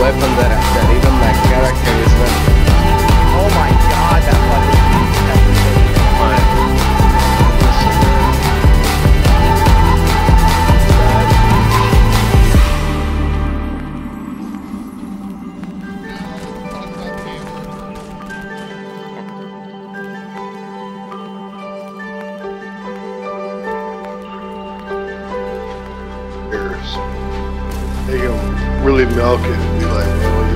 weapon that even my character is wearing. Oh my god, that They can really milk it and be like, well,